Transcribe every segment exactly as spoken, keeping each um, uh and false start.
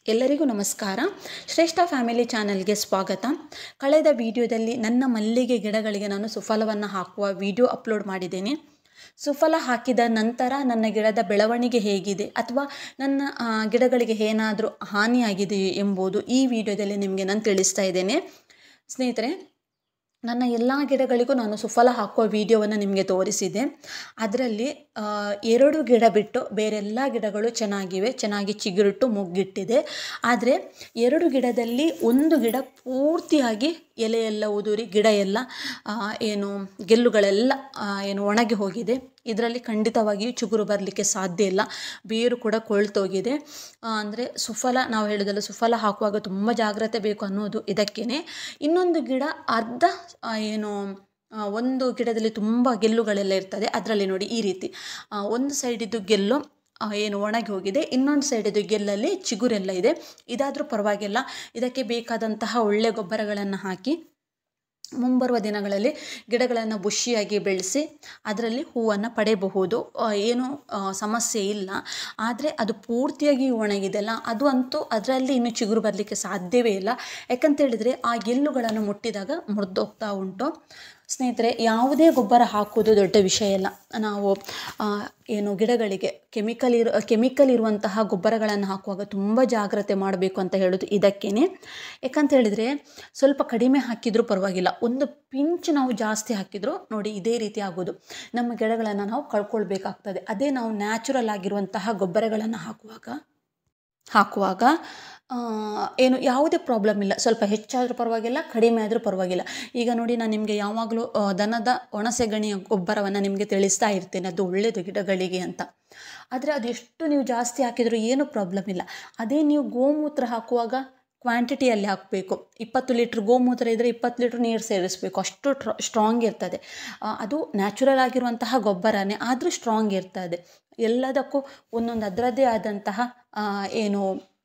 ಎಲ್ಲರಿಗೂ ನಮಸ್ಕಾರ. ಶ್ರೇಷ್ಠ ಫ್ಯಾಮಿಲಿ ಚಾನೆಲ್ಗೆ ಸ್ವಾಗತ. ಕಳೆದ ವಿಡಿಯೋದಲ್ಲಿ ನನ್ನ ಮಲ್ಲಿಗೆ ಗಿಡಗಳಿಗೆ ನಾನು ಸುಫಲವನ್ನು ಹಾಕುವ ವಿಡಿಯೋ ಅಪ್ಲೋಡ್ ಮಾಡಿದ್ದೇನೆ. ಸುಫಲ ಹಾಕಿದ ನಂತರ ನನ್ನ ಗಿಡದ ಬೆಳವಣಿಗೆ ಹೇಗಿದೆ ಅಥವಾ ನನ್ನ ಗಿಡಗಳಿಗೆ ಏನಾದರೂ ಹಾನಿಯಾಗಿದೆಯೇ ಎಂಬುದು ಈ ವಿಡಿಯೋದಲ್ಲಿ ನಿಮಗೆ ನಾನು ತಿಳಿಸ್ತಾ ಇದ್ದೇನೆ. ಸ್ನೇಹಿತರೆ, ನನ್ನ ಎಲ್ಲ ಗಿಡಗಳಿಗೂ ನಾನು ಸುಫಲ ಹಾಕುವ ವಿಡಿಯೋವನ್ನು ನಿಮಗೆ ತೋರಿಸಿದೆ. ಅದರಲ್ಲಿ ಎರಡು ಗಿಡ ಬಿಟ್ಟು ಬೇರೆಲ್ಲ ಗಿಡಗಳು ಚೆನ್ನಾಗಿವೆ, ಚೆನ್ನಾಗಿ ಚಿಗುರಿಟ್ಟು ಮುಗ್ಗಿಟ್ಟಿದೆ. ಆದರೆ ಎರಡು ಗಿಡದಲ್ಲಿ ಒಂದು ಗಿಡ ಪೂರ್ತಿಯಾಗಿ ಎಲೆಯೆಲ್ಲ ಉದುರಿ ಗಿಡ ಎಲ್ಲ ಏನು ಗೆಲ್ಲುಗಳೆಲ್ಲ ಏನು ಒಣಗಿ ಹೋಗಿದೆ. ಇದರಲ್ಲಿ ಖಂಡಿತವಾಗಿಯೂ ಚಿಗುರು ಬರಲಿಕ್ಕೆ ಸಾಧ್ಯ ಇಲ್ಲ. ಬೇರು ಕೂಡ ಕೊಳ್ತೋಗಿದೆ. ಅಂದರೆ ಸುಫಲ ನಾವು ಹೇಳೋದಲ್ಲ, ಸುಫಲ ಹಾಕುವಾಗ ತುಂಬ ಜಾಗ್ರತೆ ಬೇಕು ಅನ್ನೋದು ಇದಕ್ಕೇನೆ. ಇನ್ನೊಂದು ಗಿಡ ಅರ್ಧ ಏನು ಒಂದು ಗಿಡದಲ್ಲಿ ತುಂಬ ಗೆಲ್ಲುಗಳೆಲ್ಲ ಇರ್ತದೆ. ಅದರಲ್ಲಿ ನೋಡಿ ಈ ರೀತಿ ಒಂದು ಸೈಡಿದ್ದು ಗೆಲ್ಲು ಏನು ಒಣಗಿ ಹೋಗಿದೆ, ಇನ್ನೊಂದು ಸೈಡಿದ್ದು ಗೆಲ್ಲಲ್ಲಿ ಚಿಗುರೆಲ್ಲ ಇದೆ. ಇದಾದರೂ ಪರವಾಗಿಲ್ಲ. ಇದಕ್ಕೆ ಬೇಕಾದಂತಹ ಒಳ್ಳೆಯ ಗೊಬ್ಬರಗಳನ್ನು ಹಾಕಿ ಮುಂಬರುವ ದಿನಗಳಲ್ಲಿ ಗಿಡಗಳನ್ನು ಬುಷಿಯಾಗಿ ಬೆಳೆಸಿ ಅದರಲ್ಲಿ ಹೂವನ್ನು ಪಡೆಯಬಹುದು. ಏನೂ ಸಮಸ್ಯೆ ಇಲ್ಲ. ಆದರೆ ಅದು ಪೂರ್ತಿಯಾಗಿ ಒಣಗಿದೆಲ್ಲ, ಅದು ಅಂತೂ ಅದರಲ್ಲಿ ಇನ್ನೂ ಚಿಗುರು ಬರಲಿಕ್ಕೆ ಸಾಧ್ಯವೇ ಇಲ್ಲ. ಯಾಕಂತೇಳಿದರೆ ಆ ಗೆಲ್ಲುಗಳನ್ನು ಮುಟ್ಟಿದಾಗ ಮುರಿದೋಗ್ತಾ ಉಂಟು. ಸ್ನೇಹಿತರೆ, ಯಾವುದೇ ಗೊಬ್ಬರ ಹಾಕುವುದು ದೊಡ್ಡ ವಿಷಯ ಇಲ್ಲ. ನಾವು ಏನು ಗಿಡಗಳಿಗೆ ಕೆಮಿಕಲ್ ಇರು ಕೆಮಿಕಲ್ ಇರುವಂತಹ ಗೊಬ್ಬರಗಳನ್ನು ಹಾಕುವಾಗ ತುಂಬ ಜಾಗ್ರತೆ ಮಾಡಬೇಕು ಅಂತ ಹೇಳೋದು ಇದಕ್ಕೇನೆ. ಯಾಕಂತ ಹೇಳಿದರೆ ಸ್ವಲ್ಪ ಕಡಿಮೆ ಹಾಕಿದರೂ ಪರವಾಗಿಲ್ಲ, ಒಂದು ಪಿಂಚ್ ನಾವು ಜಾಸ್ತಿ ಹಾಕಿದರೂ ನೋಡಿ ಇದೇ ರೀತಿ ಆಗೋದು. ನಮ್ಮ ಗಿಡಗಳನ್ನು ನಾವು ಕಳ್ಕೊಳ್ಬೇಕಾಗ್ತದೆ. ಅದೇ ನಾವು ನ್ಯಾಚುರಲ್ ಆಗಿರುವಂತಹ ಗೊಬ್ಬರಗಳನ್ನು ಹಾಕುವಾಗ ಹಾಕುವಾಗ ಏನು ಯಾವುದೇ ಪ್ರಾಬ್ಲಮ್ ಇಲ್ಲ. ಸ್ವಲ್ಪ ಹೆಚ್ಚಾದರೂ ಪರವಾಗಿಲ್ಲ, ಕಡಿಮೆ ಆದರೂ ಪರವಾಗಿಲ್ಲ. ಈಗ ನೋಡಿ, ನಾನು ನಿಮಗೆ ಯಾವಾಗಲೂ ದನದ ಒಣಸೆಗಣಿಯ ಗೊಬ್ಬರವನ್ನು ನಿಮಗೆ ತಿಳಿಸ್ತಾ ಇರ್ತೇನೆ, ಅದು ಒಳ್ಳೆಯದು ಗಿಡಗಳಿಗೆ ಅಂತ. ಆದರೆ ಅದು ಎಷ್ಟು ನೀವು ಜಾಸ್ತಿ ಹಾಕಿದರೂ ಏನೂ ಪ್ರಾಬ್ಲಮ್ ಇಲ್ಲ. ಅದೇ ನೀವು ಗೋಮೂತ್ರ ಹಾಕುವಾಗ ಕ್ವಾಂಟಿಟಿಯಲ್ಲಿ ಹಾಕಬೇಕು. ಇಪ್ಪತ್ತು ಲೀಟ್ರ್ ಗೋಮೂತ್ರ ಇದ್ದರೆ ಇಪ್ಪತ್ತು ಲೀಟ್ರ್ ನೀರು ಸೇರಿಸಬೇಕು, ಅಷ್ಟು ಟ್ರ ಸ್ಟ್ರಾಂಗ್ ಇರ್ತದೆ. ಅದು ನ್ಯಾಚುರಲ್ ಆಗಿರುವಂತಹ ಗೊಬ್ಬರನೇ, ಆದರೂ ಸ್ಟ್ರಾಂಗ್ ಇರ್ತದೆ. ಎಲ್ಲದಕ್ಕೂ ಒಂದೊಂದು ಅದರದ್ದೇ ಆದಂತಹ ಏನು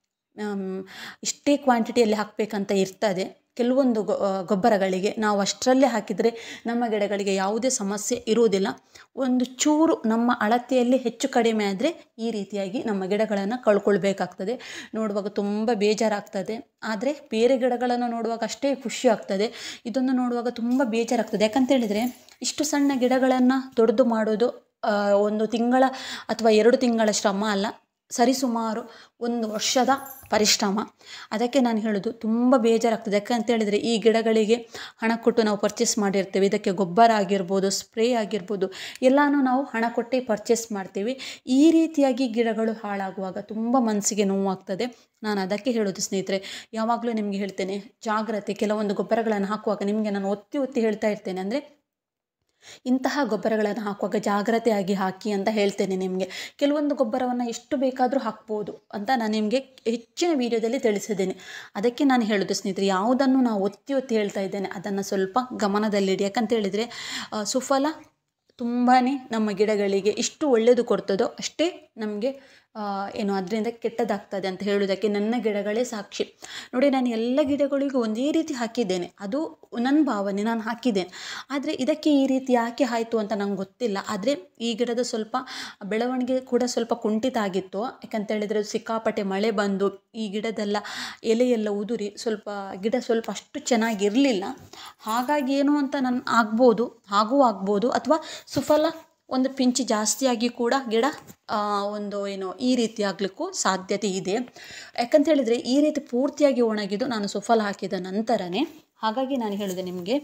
ಇಷ್ಟೇ ಕ್ವಾಂಟಿಟಿಯಲ್ಲಿ ಹಾಕಬೇಕಂತ ಇರ್ತದೆ. ಕೆಲವೊಂದು ಗೊಬ್ಬರಗಳಿಗೆ ನಾವು ಅಷ್ಟರಲ್ಲೇ ಹಾಕಿದರೆ ನಮ್ಮ ಗಿಡಗಳಿಗೆ ಯಾವುದೇ ಸಮಸ್ಯೆ ಇರುವುದಿಲ್ಲ. ಒಂದು ಚೂರು ನಮ್ಮ ಅಳತೆಯಲ್ಲಿ ಹೆಚ್ಚು ಕಡಿಮೆ ಆದರೆ ಈ ರೀತಿಯಾಗಿ ನಮ್ಮ ಗಿಡಗಳನ್ನು ಕಳ್ಕೊಳ್ಬೇಕಾಗ್ತದೆ. ನೋಡುವಾಗ ತುಂಬ ಬೇಜಾರಾಗ್ತದೆ. ಆದರೆ ಬೇರೆ ಗಿಡಗಳನ್ನು ನೋಡುವಾಗ ಅಷ್ಟೇ ಖುಷಿ ಆಗ್ತದೆ. ಇದನ್ನು ನೋಡುವಾಗ ತುಂಬ ಬೇಜಾರಾಗ್ತದೆ. ಯಾಕಂತೇಳಿದರೆ ಇಷ್ಟು ಸಣ್ಣ ಗಿಡಗಳನ್ನು ದೊಡ್ಡದು ಮಾಡೋದು ಒಂದು ತಿಂಗಳ ಅಥವಾ ಎರಡು ತಿಂಗಳ ಶ್ರಮ ಅಲ್ಲ, ಸರಿಸುಮಾರು ಒಂದು ವರ್ಷದ ಪರಿಶ್ರಮ. ಅದಕ್ಕೆ ನಾನು ಹೇಳೋದು ತುಂಬ ಬೇಜಾರಾಗ್ತದೆ. ಯಾಕಂತೇಳಿದರೆ ಈ ಗಿಡಗಳಿಗೆ ಹಣ ಕೊಟ್ಟು ನಾವು ಪರ್ಚೇಸ್ ಮಾಡಿರ್ತೇವೆ. ಇದಕ್ಕೆ ಗೊಬ್ಬರ ಆಗಿರ್ಬೋದು, ಸ್ಪ್ರೇ ಆಗಿರ್ಬೋದು, ಎಲ್ಲನೂ ನಾವು ಹಣ ಕೊಟ್ಟೇ ಪರ್ಚೇಸ್ ಮಾಡ್ತೀವಿ. ಈ ರೀತಿಯಾಗಿ ಗಿಡಗಳು ಹಾಳಾಗುವಾಗ ತುಂಬ ಮನಸ್ಸಿಗೆ ನೋವಾಗ್ತದೆ. ನಾನು ಅದಕ್ಕೆ ಹೇಳೋದು ಸ್ನೇಹಿತರೆ, ಯಾವಾಗಲೂ ನಿಮಗೆ ಹೇಳ್ತೇನೆ, ಜಾಗ್ರತೆ. ಕೆಲವೊಂದು ಗೊಬ್ಬರಗಳನ್ನು ಹಾಕುವಾಗ ನಿಮಗೆ ನಾನು ಒತ್ತಿ ಒತ್ತಿ ಹೇಳ್ತಾ ಇರ್ತೇನೆ, ಅಂದರೆ ಇಂತಹ ಗೊಬ್ಬರಗಳನ್ನು ಹಾಕುವಾಗ ಜಾಗ್ರತೆಯಾಗಿ ಹಾಕಿ ಅಂತ ಹೇಳ್ತೇನೆ ನಿಮಗೆ. ಕೆಲವೊಂದು ಗೊಬ್ಬರವನ್ನು ಎಷ್ಟು ಬೇಕಾದರೂ ಹಾಕ್ಬೋದು ಅಂತ ನಾನು ನಿಮಗೆ ಹೆಚ್ಚಿನ ವಿಡಿಯೋದಲ್ಲಿ ತಿಳಿಸಿದ್ದೇನೆ. ಅದಕ್ಕೆ ನಾನು ಹೇಳೋದು ಸ್ನೇಹಿತರೆ, ಯಾವುದನ್ನು ನಾವು ಒತ್ತಿ ಒತ್ತಿ ಹೇಳ್ತಾ ಇದ್ದೇನೆ ಅದನ್ನು ಸ್ವಲ್ಪ ಗಮನದಲ್ಲಿಡಿ. ಯಾಕಂತೇಳಿದರೆ ಸುಫಲ ತುಂಬಾ ನಮ್ಮ ಗಿಡಗಳಿಗೆ ಇಷ್ಟು ಒಳ್ಳೆಯದು ಕೊಡ್ತದೋ ಅಷ್ಟೇ ನಮಗೆ ಏನು ಅದರಿಂದ ಕೆಟ್ಟದಾಗ್ತದೆ ಅಂತ ಹೇಳೋದಕ್ಕೆ ನನ್ನ ಗಿಡಗಳೇ ಸಾಕ್ಷಿ. ನೋಡಿ, ನಾನು ಎಲ್ಲ ಗಿಡಗಳಿಗೂ ಒಂದೇ ರೀತಿ ಹಾಕಿದ್ದೇನೆ, ಅದು ನನ್ನ ಭಾವನೆ, ನಾನು ಹಾಕಿದ್ದೇನೆ. ಆದರೆ ಇದಕ್ಕೆ ಈ ರೀತಿ ಯಾಕೆ ಆಯಿತು ಅಂತ ನಂಗೆ ಗೊತ್ತಿಲ್ಲ. ಆದರೆ ಈ ಗಿಡದ ಸ್ವಲ್ಪ ಬೆಳವಣಿಗೆ ಕೂಡ ಸ್ವಲ್ಪ ಕುಂಠಿತ ಆಗಿತ್ತು. ಯಾಕಂತೇಳಿದರೆ ಸಿಕ್ಕಾಪಟ್ಟೆ ಮಳೆ ಬಂದು ಈ ಗಿಡದೆಲ್ಲ ಎಲೆಯೆಲ್ಲ ಉದುರಿ ಸ್ವಲ್ಪ ಗಿಡ ಸ್ವಲ್ಪ ಅಷ್ಟು ಚೆನ್ನಾಗಿರಲಿಲ್ಲ. ಹಾಗಾಗಿ ಏನು ಅಂತ ನಾನು ಆಗ್ಬೋದು, ಹಾಗೂ ಆಗ್ಬೋದು. ಅಥವಾ ಸುಫಲ ಒಂದು ಪಿಂಚ್ ಜಾಸ್ತಿಯಾಗಿ ಕೂಡ ಗಿಡ ಒಂದು ಏನು ಈ ರೀತಿ ಆಗಲಿಕ್ಕೂ ಸಾಧ್ಯತೆ ಇದೆ. ಯಾಕಂತೇಳಿದರೆ ಈ ರೀತಿ ಪೂರ್ತಿಯಾಗಿ ಒಣಗಿದ್ದು ನಾನು ಸುಫಲ ಹಾಕಿದ ನಂತರನೇ. ಹಾಗಾಗಿ ನಾನು ಹೇಳಿದೆ ನಿಮಗೆ,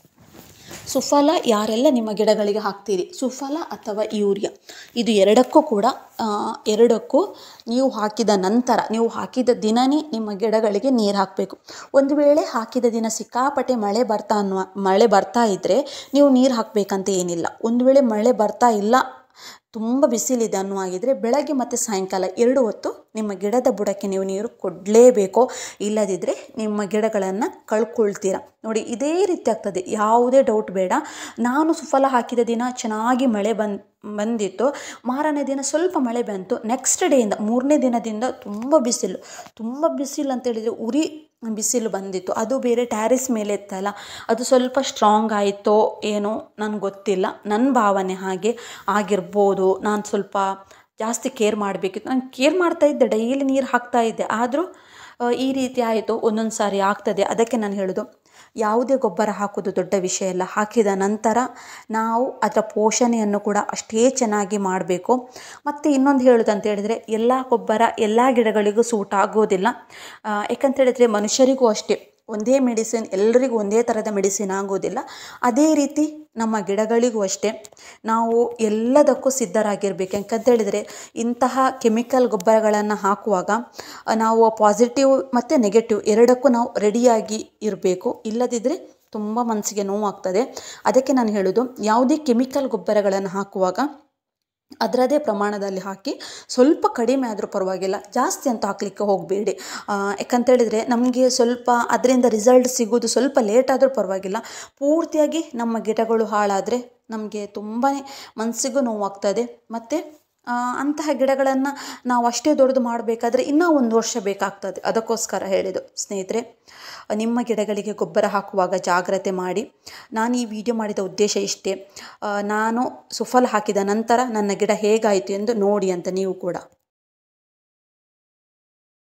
ಸುಫಲ ಯಾರೆಲ್ಲ ನಿಮ್ಮ ಗಿಡಗಳಿಗೆ ಹಾಕ್ತೀರಿ, ಸುಫಲ ಅಥವಾ ಯೂರಿಯಾ, ಇದು ಎರಡಕ್ಕೂ ಕೂಡ ಎರಡಕ್ಕೂ ನೀವು ಹಾಕಿದ ನಂತರ, ನೀವು ಹಾಕಿದ ದಿನವೇ ನಿಮ್ಮ ಗಿಡಗಳಿಗೆ ನೀರು ಹಾಕಬೇಕು. ಒಂದು ವೇಳೆ ಹಾಕಿದ ದಿನ ಸಿಕ್ಕಾಪಟ್ಟೆ ಮಳೆ ಬರ್ತಾ ಅನ್ನುವ ಮಳೆ ಬರ್ತಾ ಇದ್ದರೆ ನೀವು ನೀರು ಹಾಕಬೇಕಂತ ಏನಿಲ್ಲ. ಒಂದು ವೇಳೆ ಮಳೆ ಬರ್ತಾ ಇಲ್ಲ, ತುಂಬ ಬಿಸಿಲಿದೆ ಅನ್ನುವಾಗಿದ್ದರೆ ಬೆಳಗ್ಗೆ ಮತ್ತು ಸಾಯಂಕಾಲ ಎರಡು ಹೊತ್ತು ನಿಮ್ಮ ಗಿಡದ ಬುಡಕ್ಕೆ ನೀವು ನೀರು ಕೊಡಲೇಬೇಕು. ಇಲ್ಲದಿದ್ದರೆ ನಿಮ್ಮ ಗಿಡಗಳನ್ನು ಕಳ್ಕೊಳ್ತೀರ. ನೋಡಿ, ಇದೇ ರೀತಿ ಆಗ್ತದೆ, ಯಾವುದೇ ಡೌಟ್ ಬೇಡ. ನಾನು ಸುಫಲ ಹಾಕಿದ ದಿನ ಚೆನ್ನಾಗಿ ಮಳೆ ಬಂದು ಬಂದಿತ್ತು. ಮಾರನೇ ದಿನ ಸ್ವಲ್ಪ ಮಳೆ ಬಂತು. ನೆಕ್ಸ್ಟ್ ಡೇಯಿಂದ ಮೂರನೇ ದಿನದಿಂದ ತುಂಬ ಬಿಸಿಲು ತುಂಬ ಬಿಸಿಲು ಅಂತೇಳಿದರೆ ಉರಿ ಬಿಸಿಲು ಬಂದಿತ್ತು. ಅದು ಬೇರೆ ಟ್ಯಾರಿಸ್ ಮೇಲೆ ಇತ್ತಲ್ಲ, ಅದು ಸ್ವಲ್ಪ ಸ್ಟ್ರಾಂಗ್ ಆಯಿತೋ ಏನೋ ನನಗೆ ಗೊತ್ತಿಲ್ಲ. ನನ್ನ ಭಾವನೆ ಹಾಗೆ ಆಗಿರ್ಬೋದು. ನಾನು ಸ್ವಲ್ಪ ಜಾಸ್ತಿ ಕೇರ್ ಮಾಡಬೇಕಿತ್ತು. ನಾನು ಕೇರ್ ಮಾಡ್ತಾಯಿದ್ದೆ, ಡೈಲಿ ನೀರು ಹಾಕ್ತಾ ಇದ್ದೆ, ಆದರೂ ಈ ರೀತಿ ಆಯಿತು. ಒಂದೊಂದು ಸಾರಿ ಆಗ್ತದೆ. ಅದಕ್ಕೆ ನಾನು ಹೇಳೋದು, ಯಾವುದೇ ಗೊಬ್ಬರ ಹಾಕೋದು ದೊಡ್ಡ ವಿಷಯ ಇಲ್ಲ. ಹಾಕಿದ ನಂತರ ನಾವು ಅದರ ಪೋಷಣೆಯನ್ನು ಕೂಡ ಅಷ್ಟೇ ಚೆನ್ನಾಗಿ ಮಾಡಬೇಕು. ಮತ್ತು ಇನ್ನೊಂದು ಹೇಳೋದು ಅಂತ ಹೇಳಿದರೆ, ಎಲ್ಲ ಗೊಬ್ಬರ ಎಲ್ಲ ಗಿಡಗಳಿಗೂ ಸೂಟ್ ಆಗೋದಿಲ್ಲ. ಯಾಕಂತ ಹೇಳಿದರೆ ಮನುಷ್ಯರಿಗೂ ಅಷ್ಟೇ ಒಂದೇ ಮೆಡಿಸಿನ್, ಎಲ್ಲರಿಗೂ ಒಂದೇ ಥರದ ಮೆಡಿಸಿನ್ ಆಗೋದಿಲ್ಲ. ಅದೇ ರೀತಿ ನಮ್ಮ ಗಿಡಗಳಿಗೂ ಅಷ್ಟೇ ನಾವು ಎಲ್ಲದಕ್ಕೂ ಸಿದ್ಧರಾಗಿರ್ಬೇಕು. ಯಾಕಂತ ಹೇಳಿದರೆ ಇಂತಹ ಕೆಮಿಕಲ್ ಗೊಬ್ಬರಗಳನ್ನು ಹಾಕುವಾಗ ನಾವು ಪಾಸಿಟಿವ್ ಮತ್ತು ನೆಗೆಟಿವ್ ಎರಡಕ್ಕೂ ನಾವು ರೆಡಿಯಾಗಿ ಇರಬೇಕು. ಇಲ್ಲದಿದ್ದರೆ ತುಂಬ ಮನಸ್ಸಿಗೆ ನೋವಾಗ್ತದೆ. ಅದಕ್ಕೆ ನಾನು ಹೇಳೋದು, ಯಾವುದೇ ಕೆಮಿಕಲ್ ಗೊಬ್ಬರಗಳನ್ನು ಹಾಕುವಾಗ ಅದರದೇ ಪ್ರಮಾಣದಲ್ಲಿ ಹಾಕಿ, ಸ್ವಲ್ಪ ಕಡಿಮೆ ಆದರೂ ಪರವಾಗಿಲ್ಲ, ಜಾಸ್ತಿ ಅಂತ ಹಾಕಲಿಕ್ಕೆ ಹೋಗಬೇಡಿ. ಯಾಕಂತೇಳಿದರೆ ನಮಗೆ ಸ್ವಲ್ಪ ಅದರಿಂದ ರಿಸಲ್ಟ್ ಸಿಗೋದು ಸ್ವಲ್ಪ ಲೇಟ್ ಆದರೂ ಪರವಾಗಿಲ್ಲ. ಪೂರ್ತಿಯಾಗಿ ನಮ್ಮ ಗಿಡಗಳು ಹಾಳಾದರೆ ನಮಗೆ ತುಂಬಾ ಮನಸ್ಸಿಗೂ ನೋವಾಗ್ತದೆ. ಮತ್ತು ಅಂತಹ ಗಿಡಗಳನ್ನು ನಾವು ಅಷ್ಟೇ ದೊಡ್ಡದು ಮಾಡಬೇಕಾದ್ರೆ ಇನ್ನೂ ಒಂದು ವರ್ಷ ಬೇಕಾಗ್ತದೆ. ಅದಕ್ಕೋಸ್ಕರ ಹೇಳಿದ್ದು ಸ್ನೇಹಿತರೆ, ನಿಮ್ಮ ಗಿಡಗಳಿಗೆ ಗೊಬ್ಬರ ಹಾಕುವಾಗ ಜಾಗ್ರತೆ ಮಾಡಿ. ನಾನು ಈ ವಿಡಿಯೋ ಮಾಡಿದ ಉದ್ದೇಶ ಇಷ್ಟೇ, ನಾನು ಸುಫಲ ಹಾಕಿದ ನಂತರ ನನ್ನ ಗಿಡ ಹೇಗಾಯಿತು ಎಂದು ನೋಡಿ ಅಂತ ನೀವು ಕೂಡ.